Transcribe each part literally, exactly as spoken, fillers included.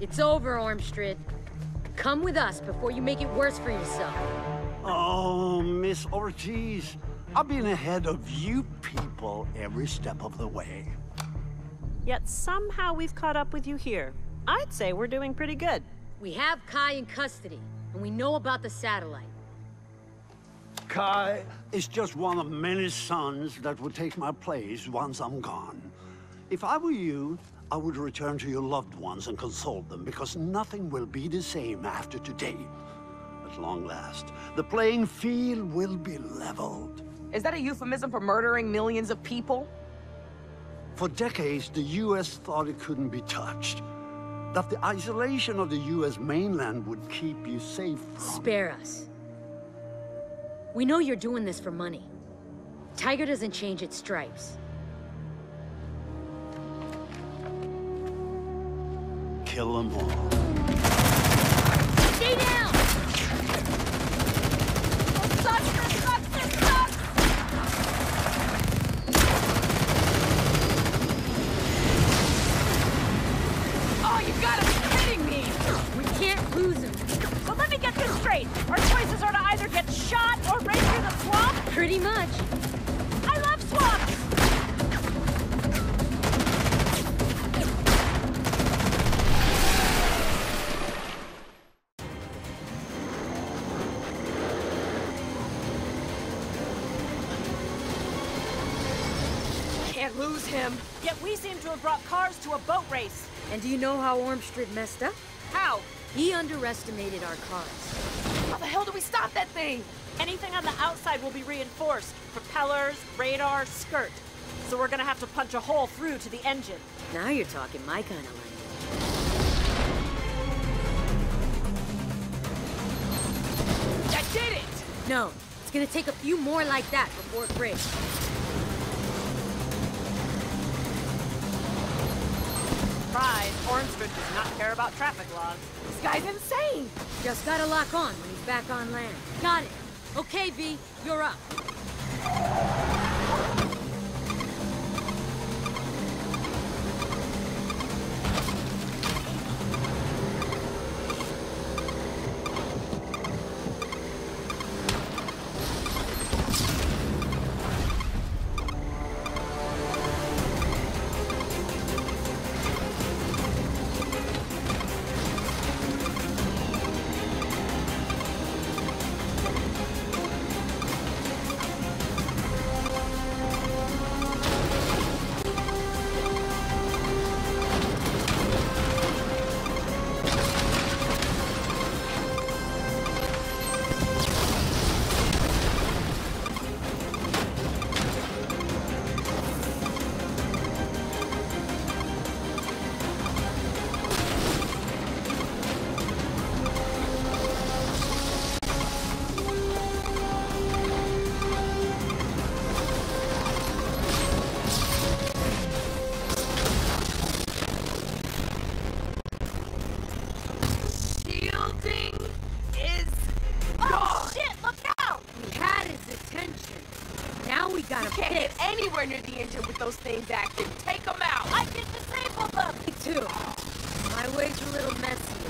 It's over, Ormstrid. Come with us before you make it worse for yourself. Oh, Miss Ortiz, I've been ahead of you people every step of the way. Yet somehow we've caught up with you here. I'd say we're doing pretty good. We have Kai in custody, and we know about the satellite. Kai is just one of many sons that would take my place once I'm gone. If I were you, I would return to your loved ones and console them, because nothing will be the same after today. At long last, the playing field will be leveled. Is that a euphemism for murdering millions of people? For decades, the U S thought it couldn't be touched. That the isolation of the U S mainland would keep you safe from... Spare us. We know you're doing this for money. Tiger doesn't change its stripes. Kill them all. Stay down! This sucks, this sucks, this sucks! Oh, you gotta be kidding me! We can't lose him. So let me get this straight. Our choices are to either get shot or race through the swamp? Pretty much. I love swamps! Can't lose him. Yet we seem to have brought cars to a boat race. And do you know how Ormstrid messed up? How? He underestimated our cars. How the hell do we stop that thing? Anything on the outside will be reinforced. Propellers, radar, skirt. So we're gonna have to punch a hole through to the engine. Now you're talking my kind of language. I did it! No, it's gonna take a few more like that before it breaks. Pride, Ormstrid does not care about traffic laws. This guy's insane! Just gotta lock on when he's back on land. Got it. Okay, V, you're up. Anywhere near the engine with those things active. Take them out. I can disable them! Me too. My way's a little messy.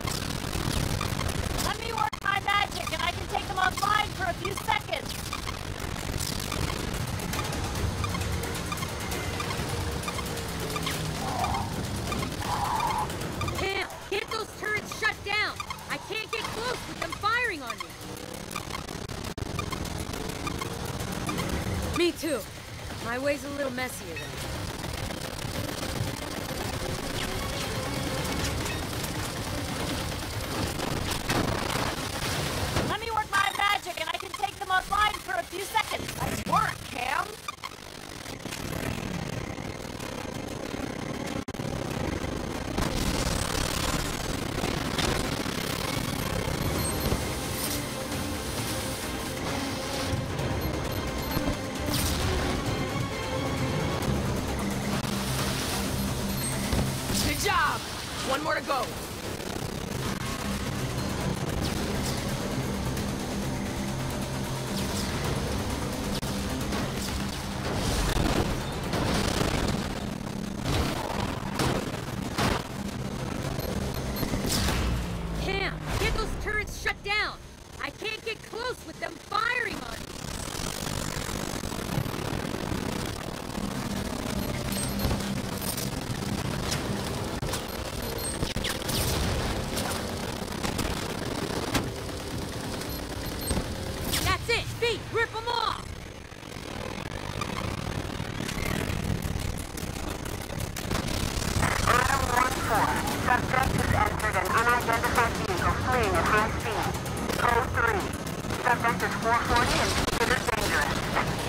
Let me work my magic and I can take them offline for a few seconds. Cam, get those turrets shut down. I can't get close with them firing on me. Me too. My way's a little messier then. Let me work my magic and I can take them offline for a few seconds. Nice work, Cam. shut down! I can't get close with them firing on me! That's it! Speed! Rip them off! Item one four. Subject has entered an unidentified vehicle fleeing at high speed. Code three. Subject is four forty and considered dangerous.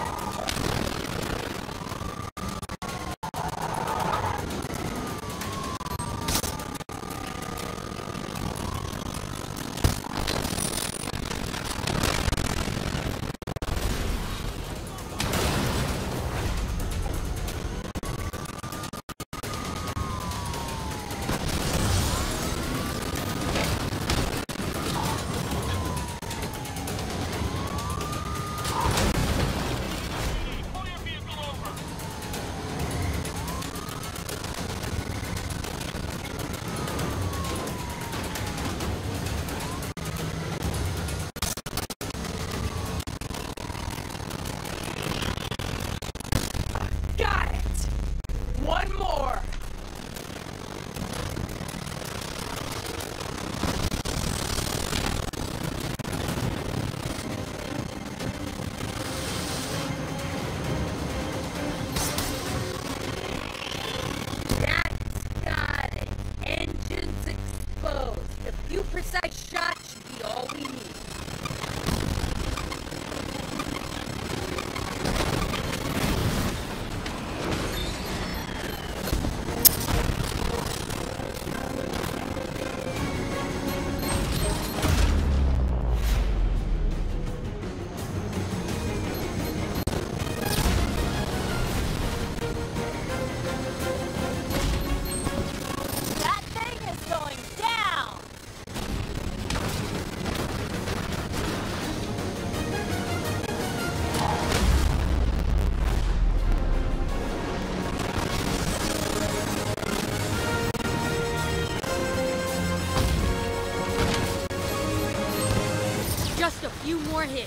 Just a few more hits.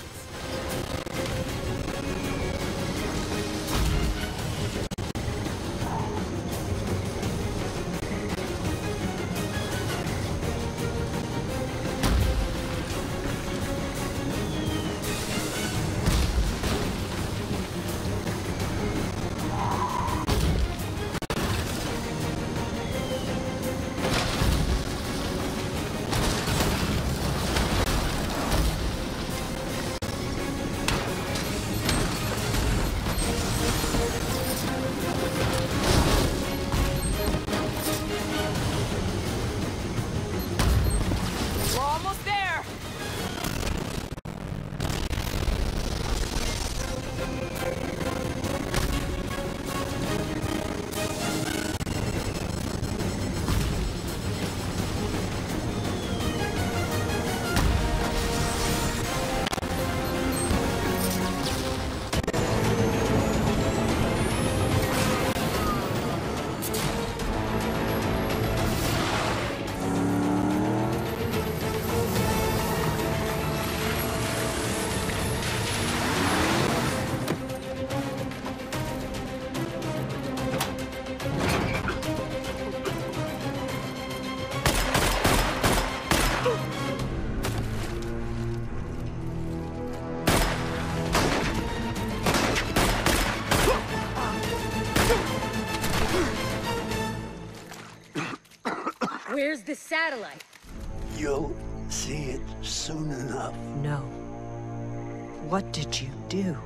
Where's the satellite? You'll see it soon enough. No. What did you do?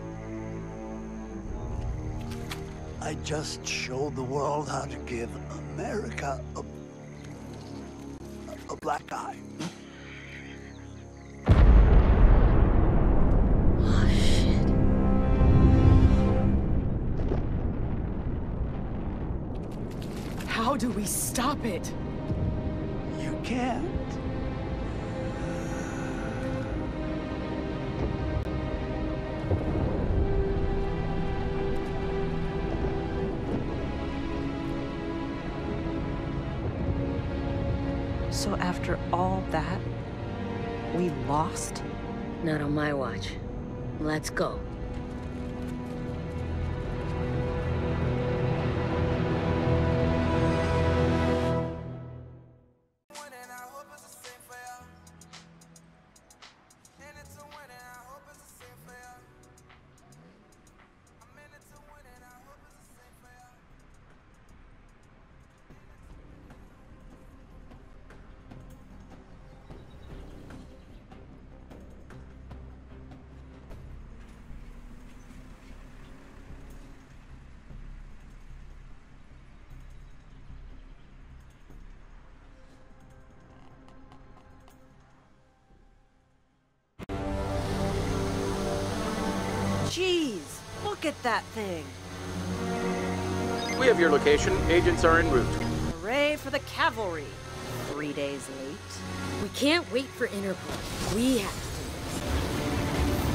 I just showed the world how to give America a, a black eye. Oh, shit. How do we stop it? You can't. So after all that, We lost? Not on my watch. Let's go. Jeez, look at that thing. We have your location. Agents are en route. Hooray for the cavalry. Three days late. We can't wait for Interpol. We have to do this.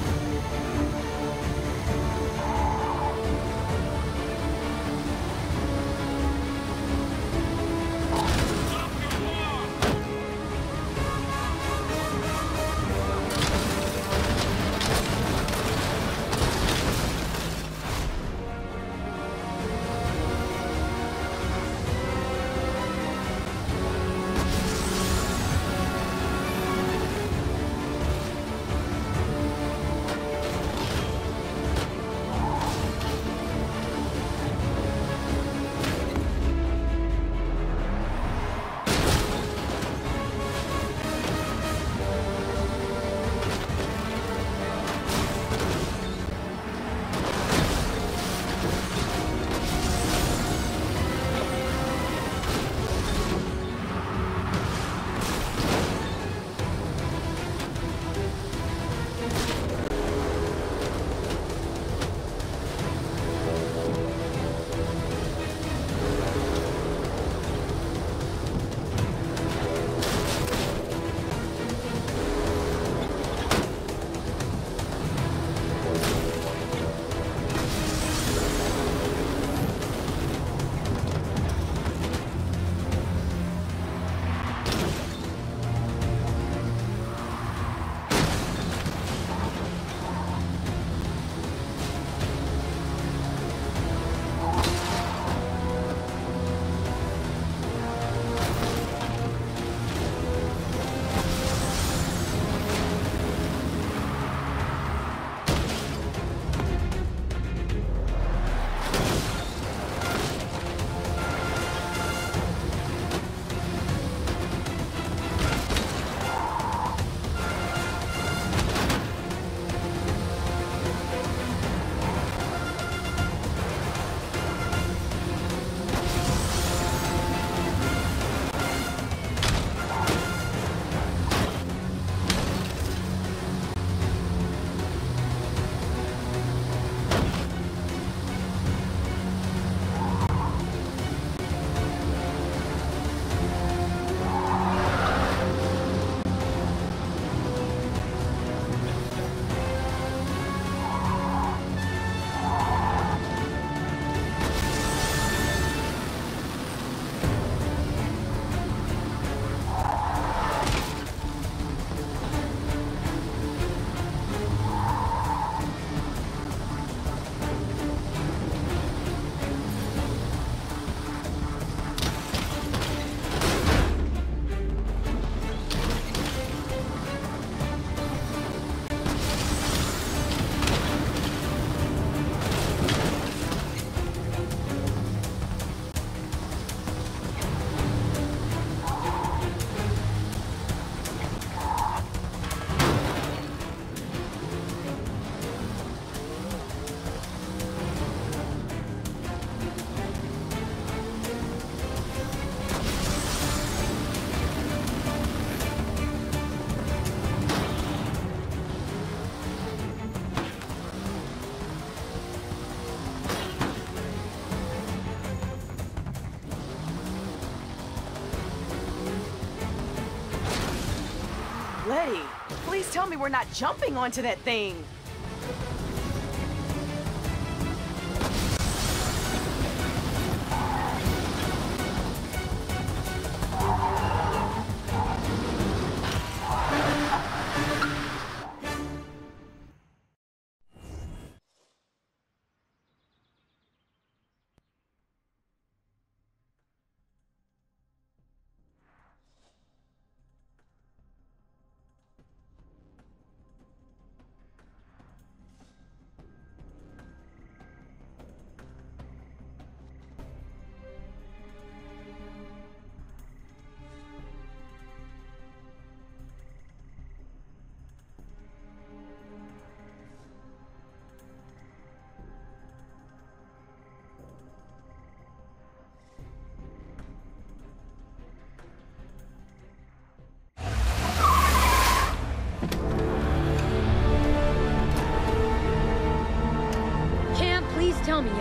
Letty, please tell me we're not jumping onto that thing.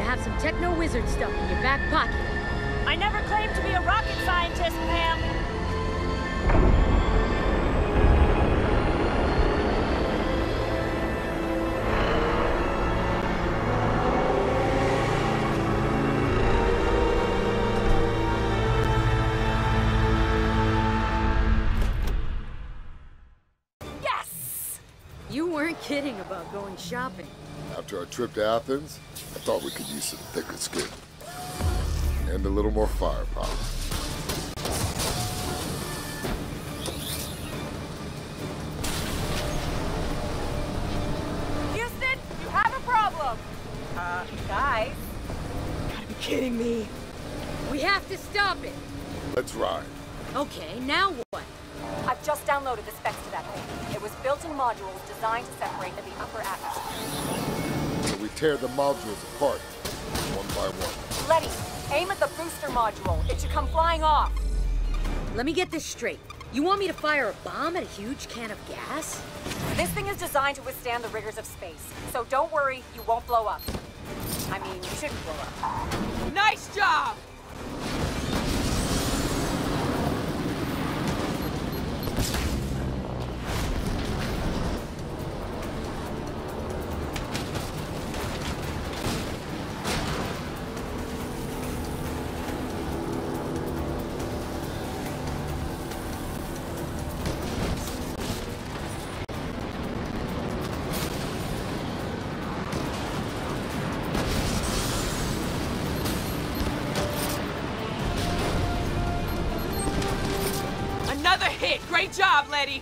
have some techno-wizard stuff in your back pocket. I never claimed to be a rocket scientist, ma'am. Yes! You weren't kidding about going shopping. After our trip to Athens, I thought we could use some thicker skin. And a little more firepower. Houston, you have a problem. Uh, guys. You gotta be kidding me. We have to stop it. Let's ride. Okay, now what? I've just downloaded the specs to that thing. It was built in modules designed to separate in the upper atmosphere. So we tear the modules apart, one by one. Letty, aim at the booster module. It should come flying off. Let me get this straight. You want me to fire a bomb at a huge can of gas? This thing is designed to withstand the rigors of space. So don't worry, you won't blow up. I mean, you shouldn't blow up. Nice job! Another hit! Great job, Letty!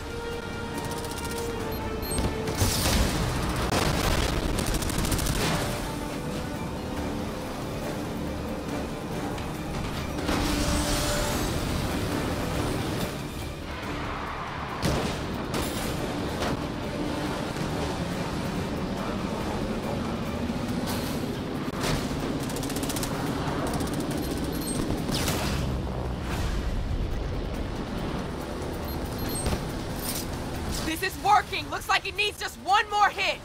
This is working! Looks like it needs just one more hit!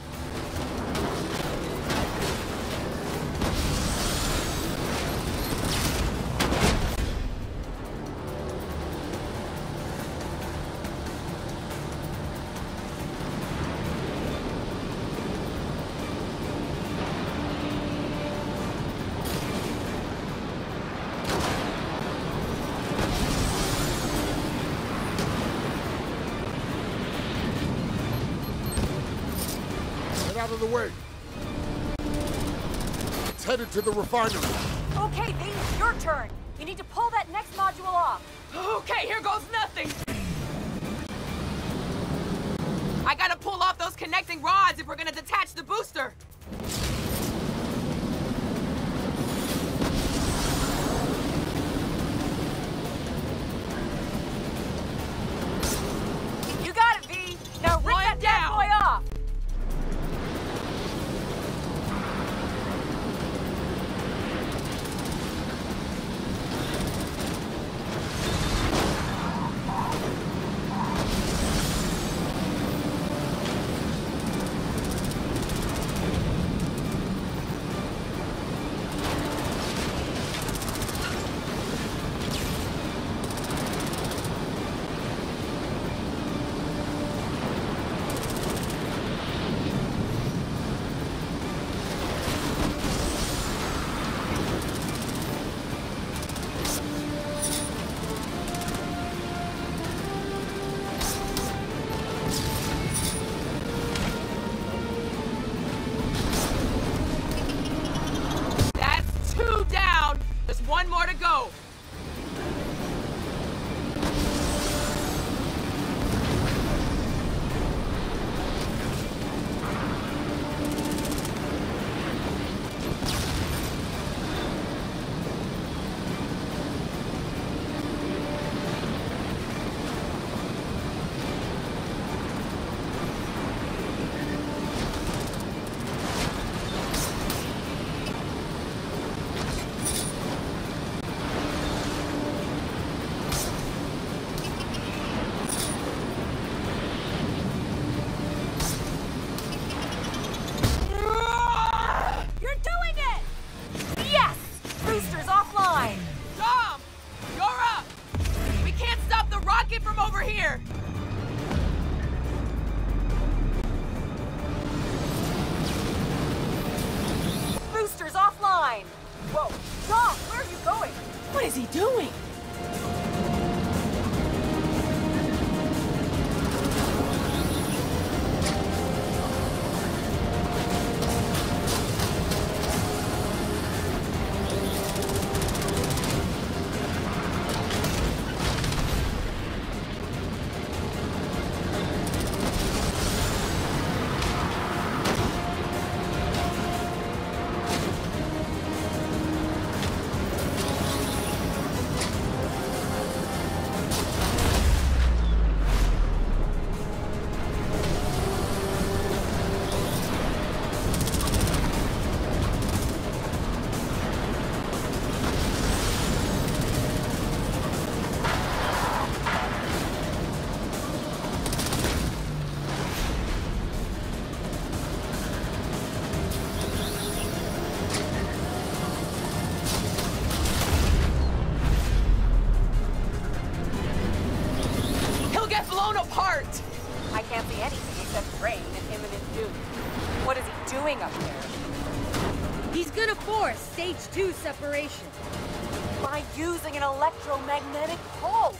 Out of the way. It's headed to the refinery. Okay, V, your turn. You need to pull that next module off. Okay, here goes nothing! I gotta pull off those connecting rods if we're gonna detach the booster! You got it, V. Now rip One that bad down. boy off. One more to go. block it from over here! Boosters offline! Whoa, Dom, where are you going? What is he doing? I can't see anything except rain and imminent doom. What is he doing up there? He's gonna force stage two separation. By using an electromagnetic pulse.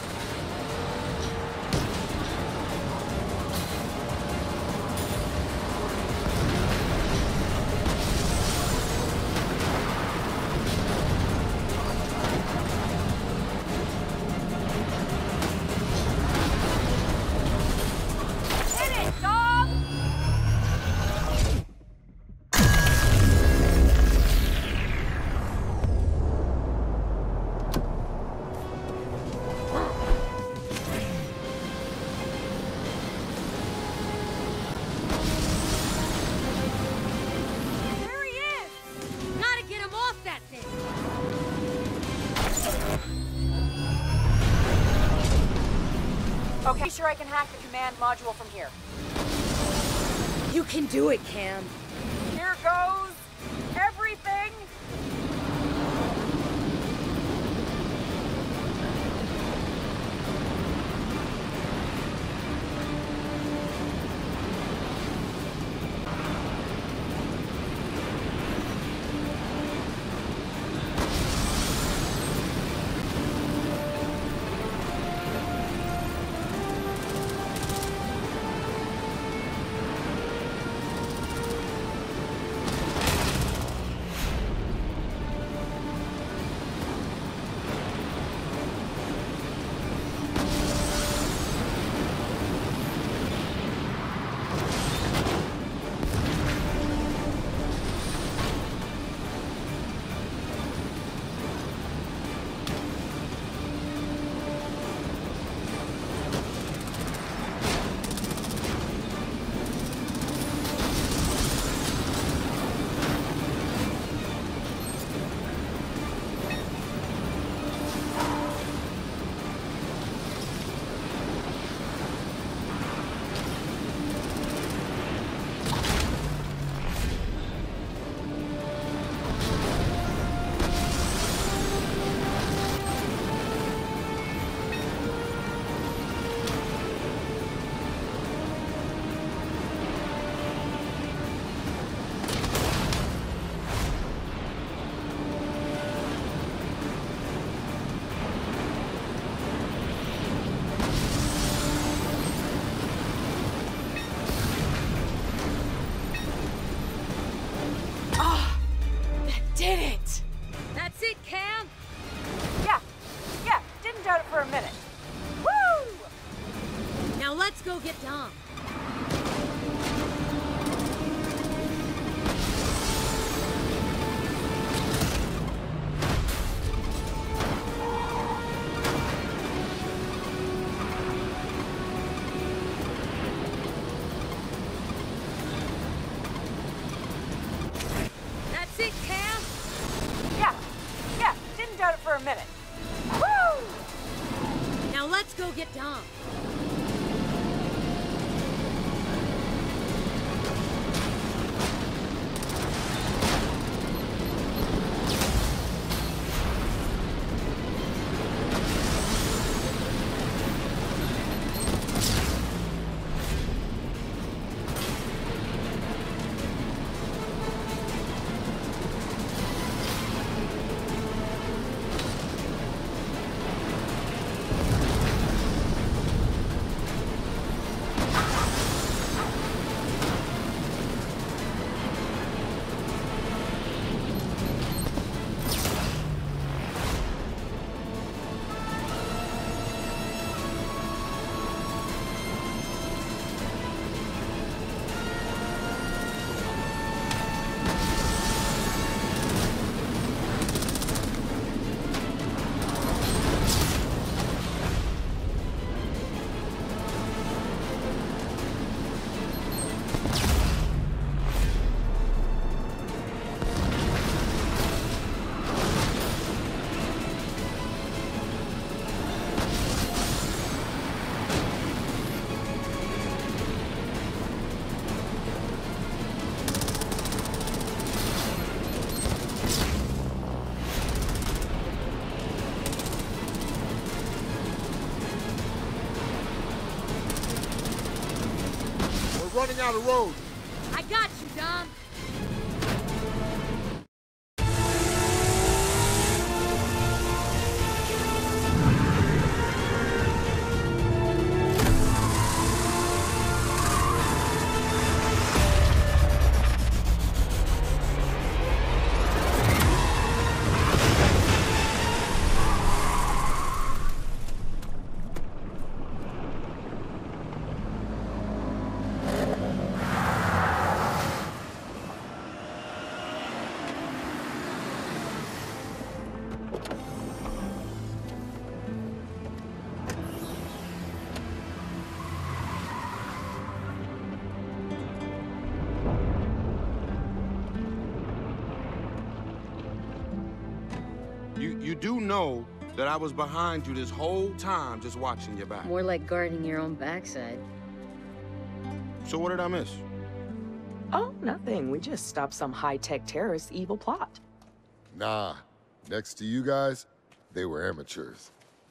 Okay, sure I can hack the command module from here. You can do it, Cam. Here goes everything. Did it! That's it, Cam? Yeah, yeah, didn't doubt it for a minute. Woo! Now let's go get Dom. That's it, Cam? Yeah, yeah, didn't doubt it for a minute. Woo! Now let's go get Dom. running out of road. I got you, Dom. You, you do know that I was behind you this whole time just watching your back. More like guarding your own backside. So what did I miss? Oh, nothing. We just stopped some high-tech terrorist evil plot. Nah, next to you guys, they were amateurs.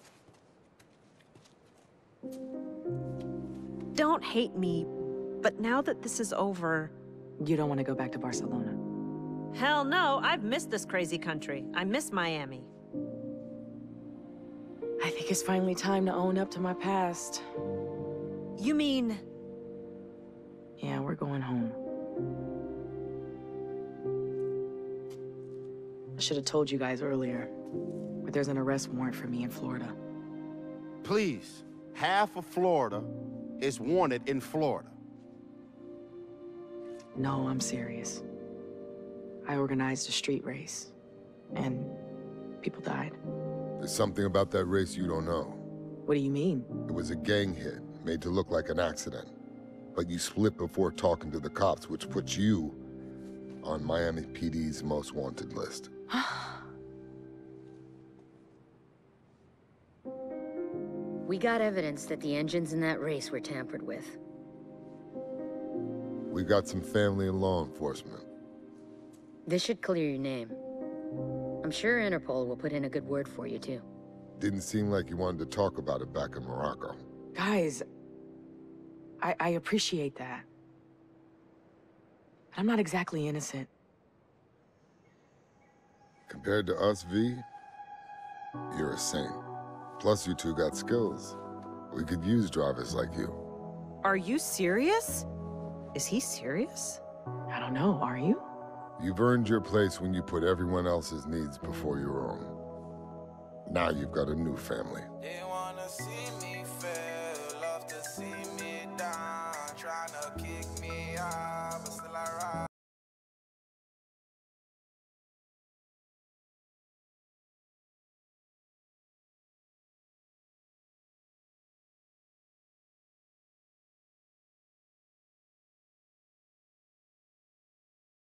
Don't hate me, but now that this is over... You don't want to go back to Barcelona? Hell no, I've missed this crazy country. I miss Miami. I think it's finally time to own up to my past. You mean... Yeah, we're going home. I should have told you guys earlier, but there's an arrest warrant for me in Florida. Please, half of Florida is wanted in Florida. No, I'm serious. I organized a street race, and people died. There's something about that race you don't know. What do you mean? It was a gang hit, made to look like an accident. But you split before talking to the cops, which puts you on Miami P D's most wanted list. We got evidence that the engines in that race were tampered with. We got some family in law enforcement. This should clear your name. I'm sure Interpol will put in a good word for you, too. Didn't seem like you wanted to talk about it back in Morocco. Guys, I, I appreciate that. But I'm not exactly innocent. Compared to us, V, you're a saint. Plus, you two got skills. We could use drivers like you. Are you serious? Is he serious? I don't know, are you? You've earned your place when you put everyone else's needs before your own. Now you've got a new family. They wanna see me fail, love to see me down, trying to kick me out.